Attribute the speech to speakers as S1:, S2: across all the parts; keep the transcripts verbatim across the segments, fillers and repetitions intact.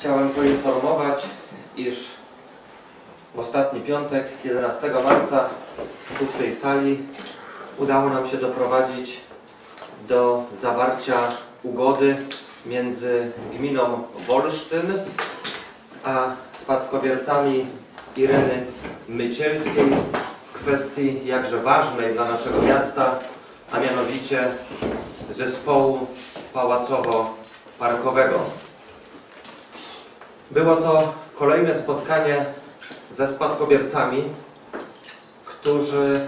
S1: Chciałem poinformować, iż w ostatni piątek, jedenastego marca, tu w tej sali udało nam się doprowadzić do zawarcia ugody między gminą Wolsztyn a spadkobiercami Ireny Mycielskiej w kwestii jakże ważnej dla naszego miasta, a mianowicie zespołu pałacowo-parkowego. Było to kolejne spotkanie ze spadkobiercami, którzy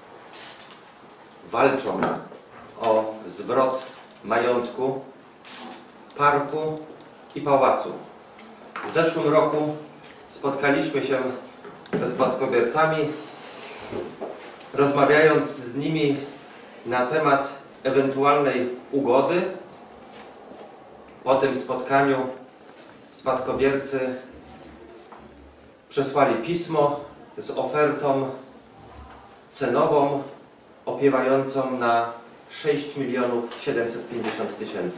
S1: walczą o zwrot majątku, parku i pałacu. W zeszłym roku spotkaliśmy się ze spadkobiercami, rozmawiając z nimi na temat ewentualnej ugody. Po tym spotkaniu spadkobiercy przesłali pismo z ofertą cenową opiewającą na sześć milionów siedemset pięćdziesiąt tysięcy.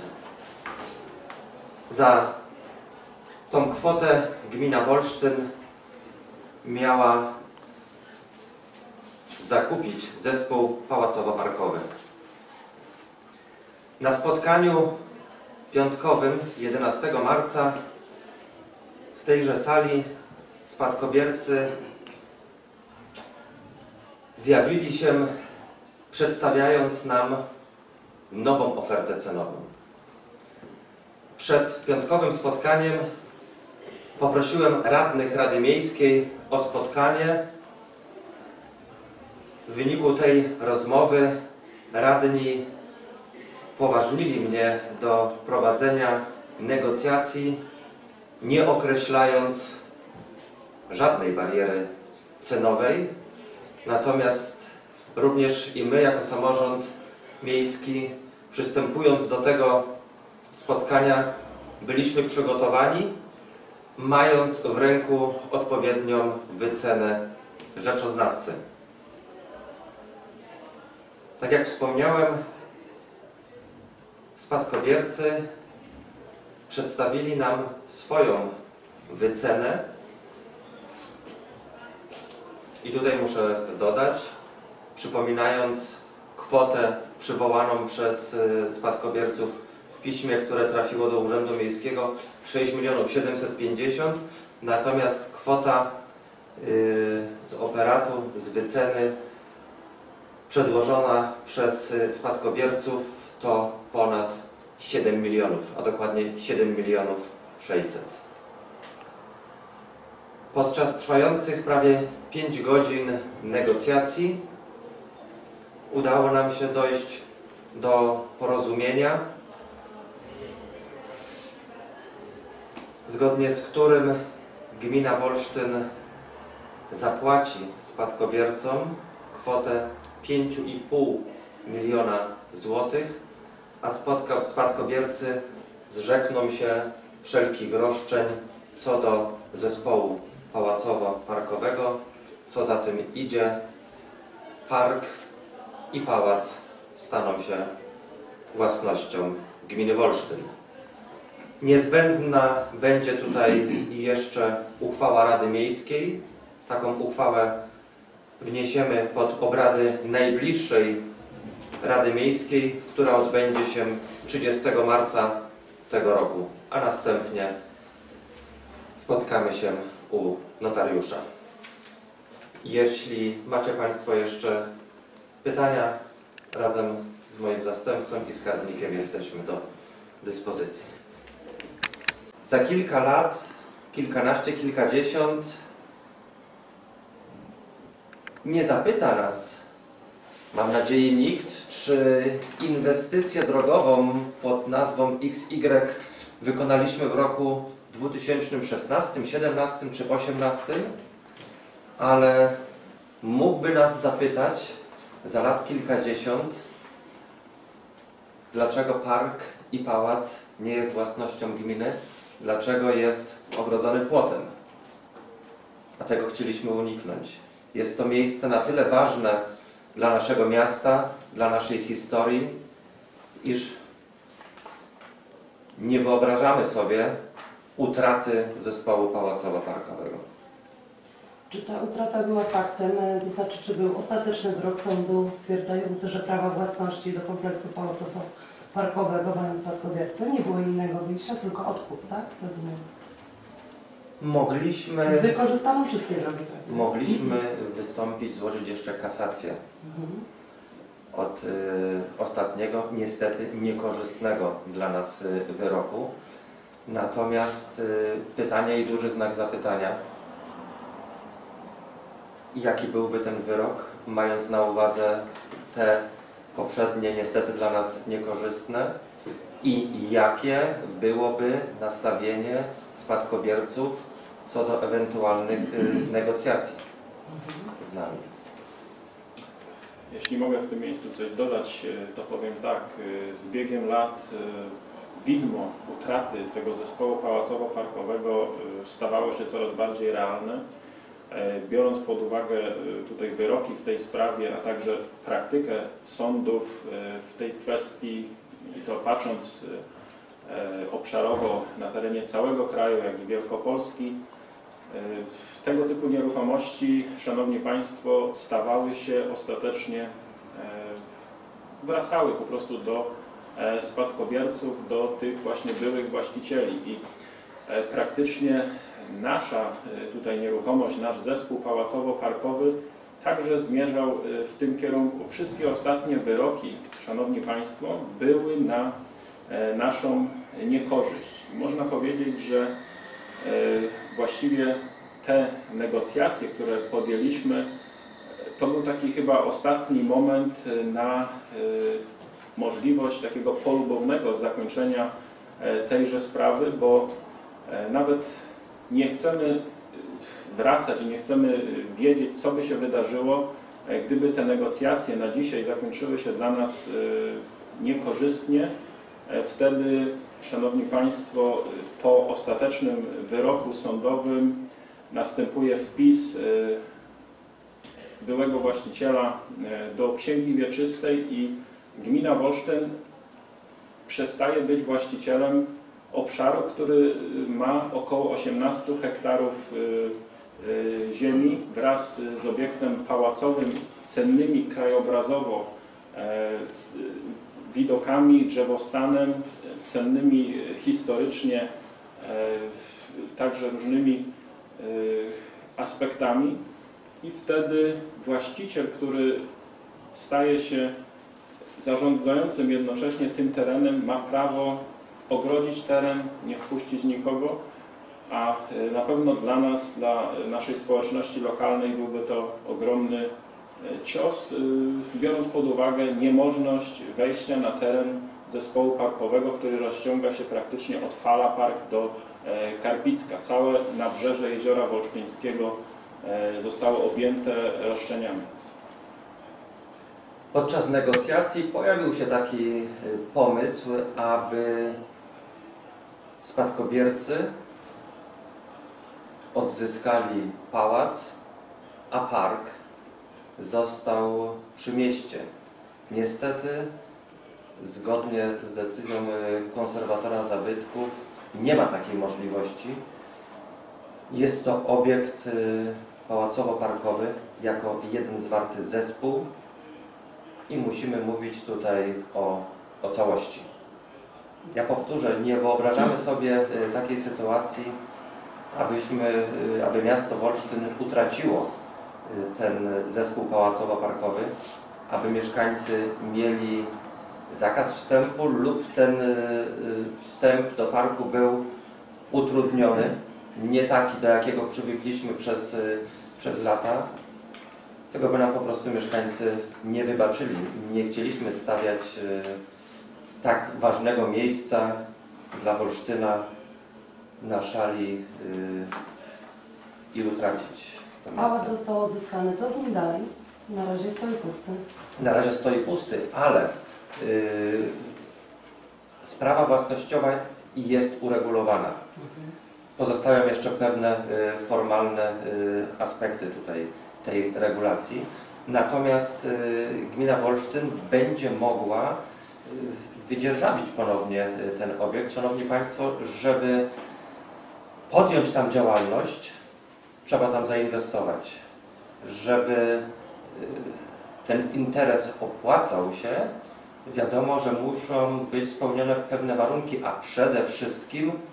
S1: Za tą kwotę gmina Wolsztyn miała zakupić zespół pałacowo-parkowy. Na spotkaniu piątkowym, jedenastego marca, w tejże sali spadkobiercy zjawili się, przedstawiając nam nową ofertę cenową. Przed piątkowym spotkaniem poprosiłem radnych Rady Miejskiej o spotkanie. W wyniku tej rozmowy radni upoważnili mnie do prowadzenia negocjacji, nie określając żadnej bariery cenowej. Natomiast również i my, jako samorząd miejski, przystępując do tego spotkania, byliśmy przygotowani, mając w ręku odpowiednią wycenę rzeczoznawcy. Tak jak wspomniałem, spadkobiercy przedstawili nam swoją wycenę i tutaj muszę dodać, przypominając kwotę przywołaną przez spadkobierców w piśmie, które trafiło do Urzędu Miejskiego, sześć milionów siedemset pięćdziesiąt, natomiast kwota z operatu, z wyceny przedłożona przez spadkobierców to ponad siedem milionów, a dokładnie siedem milionów sześćset. Podczas trwających prawie pięć godzin negocjacji udało nam się dojść do porozumienia, zgodnie z którym gmina Wolsztyn zapłaci spadkobiercom kwotę pięć i pół miliona złotych, a spadkobiercy zrzekną się wszelkich roszczeń co do zespołu pałacowo-parkowego. Co za tym idzie, park i pałac staną się własnością gminy Wolsztyn. Niezbędna będzie tutaj jeszcze uchwała Rady Miejskiej. Taką uchwałę wniesiemy pod obrady najbliższej Rady Miejskiej, która odbędzie się trzydziestego marca tego roku, a następnie spotkamy się u notariusza. Jeśli macie Państwo jeszcze pytania, razem z moim zastępcą i skarbnikiem jesteśmy do dyspozycji. Za kilka lat, kilkanaście, kilkadziesiąt, nie zapyta nas, mam nadzieję, nikt, czy inwestycję drogową pod nazwą X Y wykonaliśmy w roku dwa tysiące szesnastym, siedemnastym czy osiemnastym, ale mógłby nas zapytać za lat kilkadziesiąt, dlaczego park i pałac nie jest własnością gminy, dlaczego jest ogrodzony płotem. A tego chcieliśmy uniknąć. Jest to miejsce na tyle ważne dla naszego miasta, dla naszej historii, iż nie wyobrażamy sobie, utraty zespołu pałacowo-parkowego.
S2: Czy ta utrata była faktem, to znaczy czy był ostateczny wyrok sądu stwierdzający, że prawa własności do kompleksu pałacowo-parkowego mają spadkobiercy? Nie było innego wyjścia, tylko odkup, tak? Rozumiem.
S1: Mogliśmy,
S2: Wykorzystano wszystkie drogi prawne.
S1: mogliśmy wystąpić, złożyć jeszcze kasację
S2: Mhm.
S1: od y, ostatniego, niestety niekorzystnego dla nas y, wyroku. Natomiast y, pytanie i duży znak zapytania, jaki byłby ten wyrok, mając na uwadze te poprzednie, niestety dla nas niekorzystne, i jakie byłoby nastawienie spadkobierców co do ewentualnych y, negocjacji z nami.
S3: Jeśli mogę w tym miejscu coś dodać, to powiem tak, z biegiem lat widmo utraty tego zespołu pałacowo-parkowego stawało się coraz bardziej realne. Biorąc pod uwagę tutaj wyroki w tej sprawie, a także praktykę sądów w tej kwestii, i to patrząc obszarowo na terenie całego kraju, jak i Wielkopolski, tego typu nieruchomości, Szanowni Państwo, stawały się ostatecznie, wracały po prostu do spadkobierców, do tych właśnie byłych właścicieli i praktycznie nasza tutaj nieruchomość, nasz zespół pałacowo-parkowy także zmierzał w tym kierunku. Wszystkie ostatnie wyroki, Szanowni Państwo, były na naszą niekorzyść. Można powiedzieć, że właściwie te negocjacje, które podjęliśmy, to był taki chyba ostatni moment na możliwość takiego polubownego zakończenia tejże sprawy, bo nawet nie chcemy wracać i nie chcemy wiedzieć, co by się wydarzyło, gdyby te negocjacje na dzisiaj zakończyły się dla nas niekorzystnie. Wtedy, Szanowni Państwo, po ostatecznym wyroku sądowym następuje wpis byłego właściciela do księgi wieczystej i gmina Wolsztyn przestaje być właścicielem obszaru, który ma około osiemnaście hektarów ziemi wraz z obiektem pałacowym, cennymi krajobrazowo widokami, drzewostanem, cennymi historycznie, także różnymi aspektami. I wtedy właściciel, który staje się zarządzającym jednocześnie tym terenem, ma prawo ogrodzić teren, nie wpuścić nikogo, a na pewno dla nas, dla naszej społeczności lokalnej byłby to ogromny cios, biorąc pod uwagę niemożność wejścia na teren zespołu parkowego, który rozciąga się praktycznie od Fala Park do Karpicka. Całe nabrzeże Jeziora Wolsztyńskiego zostało objęte roszczeniami.
S1: Podczas negocjacji pojawił się taki pomysł, aby spadkobiercy odzyskali pałac, a park został przy mieście. Niestety, zgodnie z decyzją konserwatora zabytków, nie ma takiej możliwości. Jest to obiekt pałacowo-parkowy jako jeden zwarty zespół i musimy mówić tutaj o, o całości. Ja powtórzę, nie wyobrażamy sobie takiej sytuacji, abyśmy, aby miasto Wolsztyn utraciło ten zespół pałacowo-parkowy, aby mieszkańcy mieli zakaz wstępu lub ten wstęp do parku był utrudniony, nie taki, do jakiego przywykliśmy przez, przez lata. Tego by nam po prostu mieszkańcy nie wybaczyli. Nie chcieliśmy stawiać tak ważnego miejsca dla Wolsztyna na szali i utracić to miejsce.
S2: Pałac został odzyskany. Co z nim dalej? Na razie stoi pusty.
S1: Na razie stoi pusty, ale yy, sprawa własnościowa jest uregulowana. Pozostają jeszcze pewne y, formalne y, aspekty tutaj tej regulacji. Natomiast y, gmina Wolsztyn będzie mogła y, wydzierżawić ponownie y, ten obiekt. Szanowni Państwo, żeby podjąć tam działalność, trzeba tam zainwestować. Żeby y, ten interes opłacał się, wiadomo, że muszą być spełnione pewne warunki, a przede wszystkim y,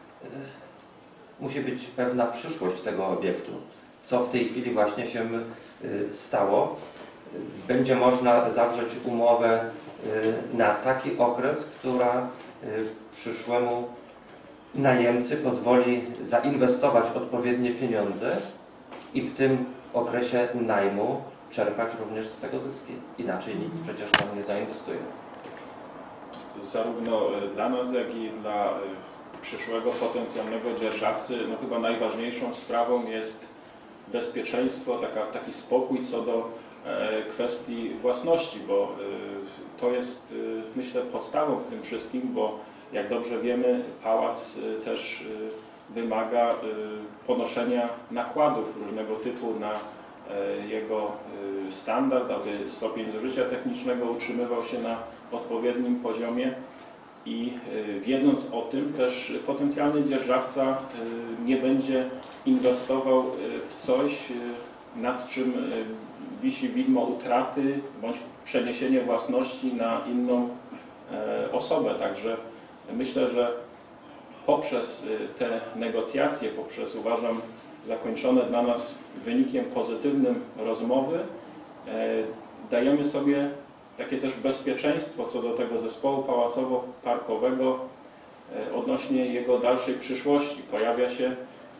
S1: musi być pewna przyszłość tego obiektu, co w tej chwili właśnie się y, stało. Będzie można zawrzeć umowę y, na taki okres, która y, przyszłemu najemcy pozwoli zainwestować odpowiednie pieniądze i w tym okresie najmu czerpać również z tego zyski. Inaczej nikt przecież tam nie zainwestuje.
S3: Zarówno dla nas, jak i dla przyszłego potencjalnego dzierżawcy, no chyba najważniejszą sprawą jest bezpieczeństwo, taka, taki spokój co do e, kwestii własności, bo e, to jest, e, myślę, podstawą w tym wszystkim, bo jak dobrze wiemy, pałac e, też e, wymaga e, ponoszenia nakładów różnego typu na e, jego e, standard, aby stopień zużycia technicznego utrzymywał się na odpowiednim poziomie. I y, wiedząc o tym, też potencjalny dzierżawca y, nie będzie inwestował y, w coś, y, nad czym y, wisi widmo utraty bądź przeniesienie własności na inną y, osobę. Także myślę, że poprzez y, te negocjacje, poprzez, uważam, zakończone dla nas wynikiem pozytywnym rozmowy, y, dajemy sobie takie też bezpieczeństwo co do tego zespołu pałacowo-parkowego odnośnie jego dalszej przyszłości. Pojawia się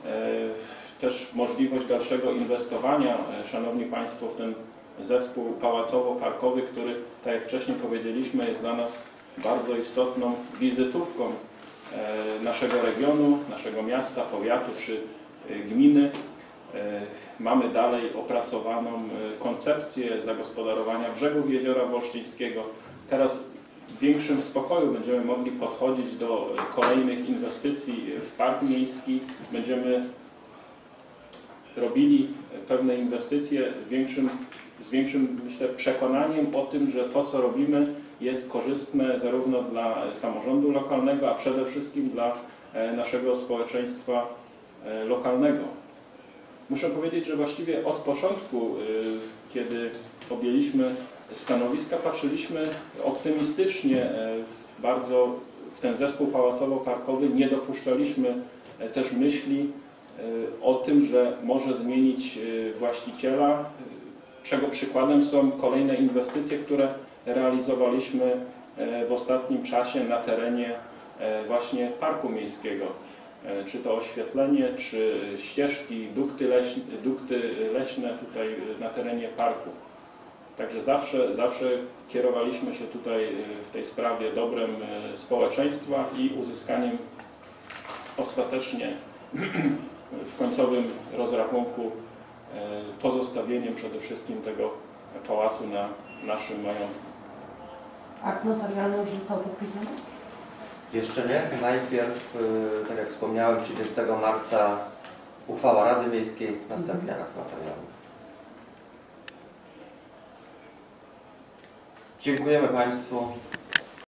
S3: też możliwość dalszego inwestowania, Szanowni Państwo, w ten zespół pałacowo-parkowy, który, tak jak wcześniej powiedzieliśmy, jest dla nas bardzo istotną wizytówką naszego regionu, naszego miasta, powiatu czy gminy. Mamy dalej opracowaną koncepcję zagospodarowania brzegów Jeziora Wolsztyńskiego. Teraz w większym spokoju będziemy mogli podchodzić do kolejnych inwestycji w park miejski. Będziemy robili pewne inwestycje z większym, z większym, myślę, przekonaniem o tym, że to, co robimy, jest korzystne zarówno dla samorządu lokalnego, a przede wszystkim dla naszego społeczeństwa lokalnego. Muszę powiedzieć, że właściwie od początku, kiedy objęliśmy stanowiska, patrzyliśmy optymistycznie bardzo w ten zespół pałacowo-parkowy. Nie dopuszczaliśmy też myśli o tym, że może zmienić właściciela, czego przykładem są kolejne inwestycje, które realizowaliśmy w ostatnim czasie na terenie właśnie parku miejskiego. Czy to oświetlenie, czy ścieżki, dukty leśne, dukty leśne tutaj na terenie parku. Także zawsze, zawsze kierowaliśmy się tutaj w tej sprawie dobrem społeczeństwa i uzyskaniem ostatecznie w końcowym rozrachunku pozostawieniem przede wszystkim tego pałacu na naszym majątku.
S2: Akt notarialny już został podpisany?
S1: Jeszcze nie. Najpierw, tak jak wspomniałem, trzydziestego marca uchwała Rady Miejskiej, następnie akt notarialny. Dziękujemy Państwu.